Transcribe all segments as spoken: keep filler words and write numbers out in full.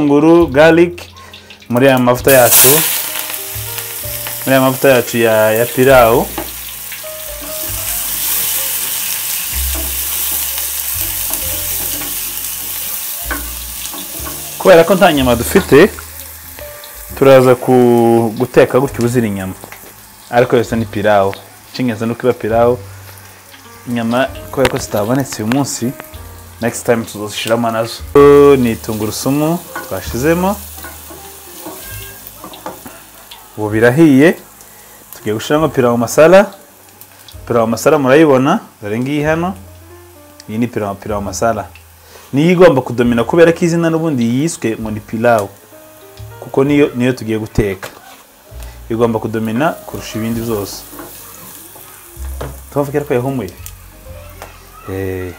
ibitunguru, garlic muri aya mavuta yacu. Muri aya mavuta yacu ya ya pilau. Kubera ko nta nyama dufite, turaza guteka gutyo ubuzira inyama. Ariko yose ni pilau. Cyingenza nuko iba pilau. Inyama kubera ko zitabonetse uyu munsi, next time tuzoshyiramo nazo. Ni tungurusumu twashizemo. Ubu birahiye. Tugiye gushiramo pilau masala. Pilau masala murayibona, dore ngiyi hano. Iyi ni pilau pilau masala. Niyo igomba kudomina kubera ko izina n'ubundi yiswe ngo ni pilau. Kuko niyo niyo tugiye guteka. Igomba kudomina kurusha ibindi byose. Tuvugira ko yahumuye. Eh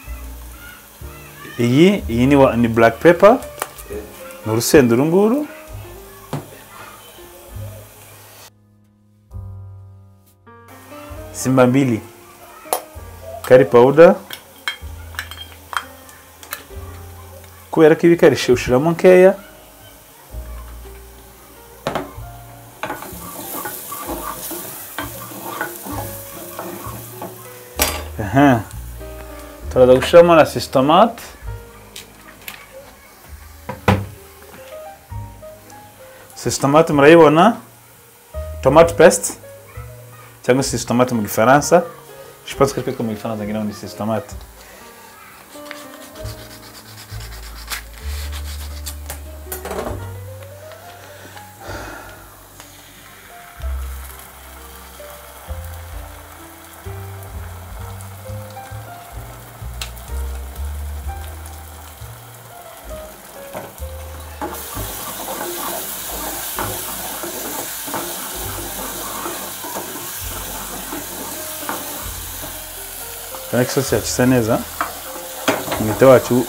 iyi iyi ni ni black pepper. Ni urusenda runguru. Simba mbili. Curry powder. Kubera ko ibikarishe ushiramo nkeya. Aha. Turaza gushiramo na sauce tomate. Sauce tomate murayibona. Tomato paste. Cyangwa sauce tomate mu Gifaransa. Je pense que c'est mu Gifaransa ngira ni sauce tomate. Kana kisosi yakisa neza. Umwete wacu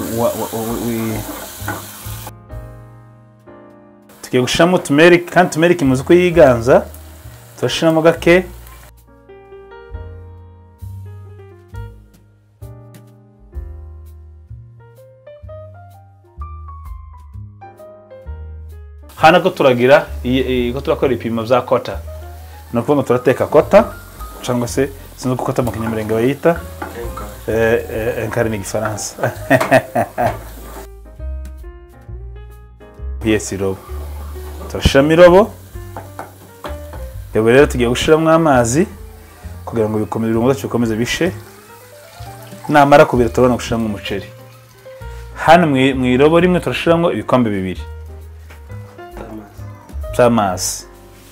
tugiye gushiramo turmeric, kandi turmeric muzi ko yiganza. Turashiramo gake. Hana ko turagira ko turakora ipimo bya kota. No kuvuga turateka kota cyangwa se sinzi ko kota mu kinyamurenge bayita eh eh enkari ni Gifaransa. Yes irobo. Turashiramo irobo. Yego rero tugiye gushiramo amazi kugira ngo bikomeze ibirungo byacu bikomeze bishe. Namara kubira turabona gushiramo umuceri. Hano mu irobo rimwe turashiramo ibikombe bibiri by'amazi.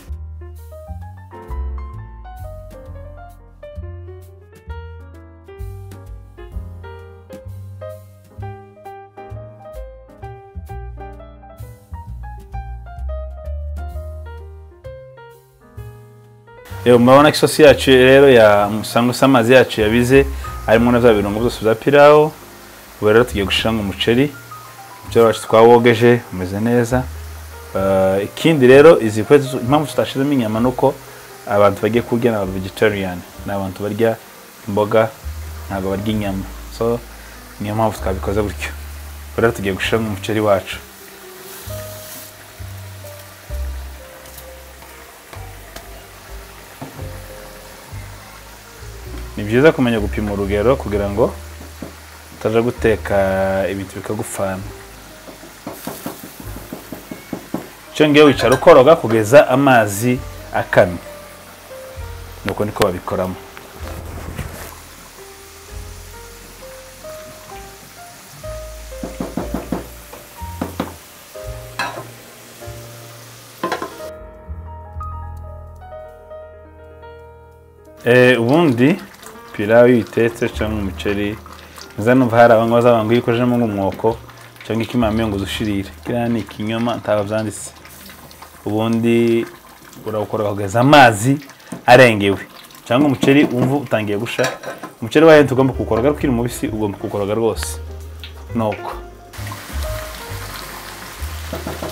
Yo mabona kisosi yacu rero ya musango samazi yacu yabize harimo na za birungo byose bya pilau. Ubu rero tugiye gushiramo umuceri. Umuceri wacu twawogeje umeze neza. Uh, ikindi rero izi kwezo impamvu tutashizemo inyama nuko abantu bagiye kurya na vegetarian, n'abantu barya imboga ntago barya inyama. So niyo mpamvu twabikoze gutyo. Rero tugiye gushiramo umuceri wacu. Ni byiza kumenya gupima urugero kugira ngo utaje guteka ibintu bikagufana. Cyangwa wicara ukoroga kugeza amazi akamye. Nuko niko babikoramo. Eh ubundi pilau itetse cyangwa umuceri nzano hari abango bazabanga yikojemo ngumwoko cyangwa ikimame ngo zushirire. Kira ni ikinyoma ntaba byanditse. Ubundi urawukora kugeza amazi arengewe cyangwa umuceri umvu utangiye gusha. Umuceri wahe tugomba kukoroga rukiri mubisi, ugomba kukoroga rwose. Noko